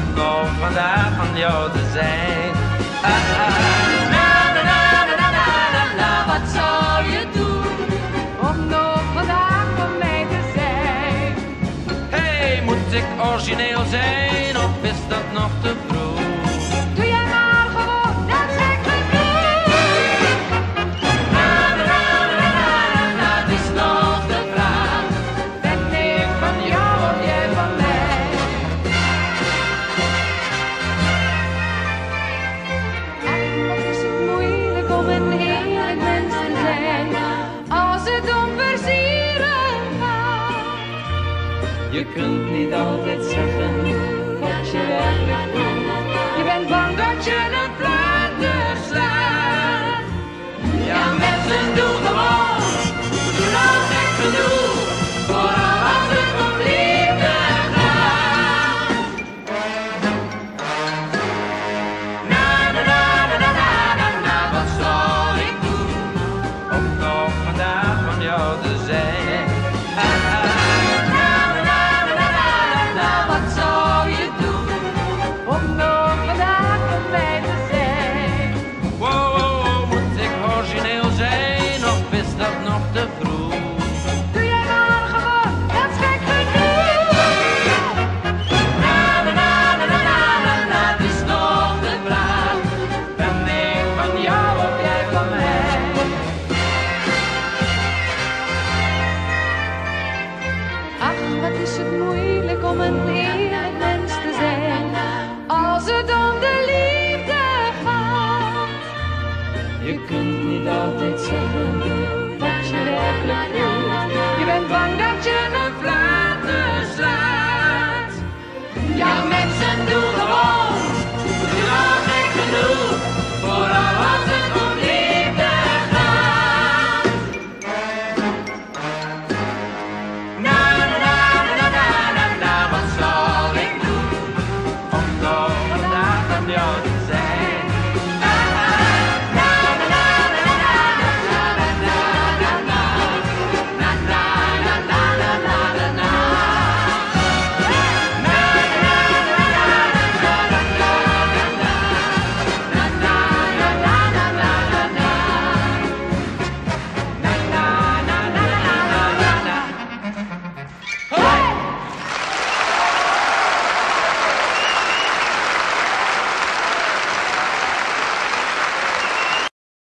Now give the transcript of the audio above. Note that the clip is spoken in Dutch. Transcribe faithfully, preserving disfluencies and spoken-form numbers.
om nog vandaag van jou te zijn. Ah, ah, na, na, na, na, na, na, na, wat zou je doen om nog vandaag van mij te zijn? Hey, moet ik origineel zijn of is dat nog te vroeg? Doe jij maar gewoon, dat is echt genoeg. Na, na, na, na, na, na, na, het is nog de vraag. Ben ik van jou of jij van mij? Ach, wat is het moeilijk om een eerlijk mens te zijn, als het om versieren gaat. Je kunt niet altijd zeggen wat je werkelijk voelt. Je bent bang dat je een fluiter slaat. Ja, mensen doen gewoon, we doen altijd genoeg, vooral als het om liefde gaat. Na, na, na, na, na, na, na, na, wat zou ik doen om nog vandaag van jou te zijn? Ah, ah. Na, na, na, na, na, na, na, wat zou je doen Om nog vandaag van mij te zijn. Wow, wow, wow, moet ik origineel zijn of is dat nog te vroeg? Doe jij maar gewoon, dat is gek genoeg. Na, na, na, na, na, na, na, na, het is nog de vraag. Ben ik van jou of jij van mij? Ach, wat is het moeilijk om een eerlijk mens te zijn, als het om de liefde gaat. Je kunt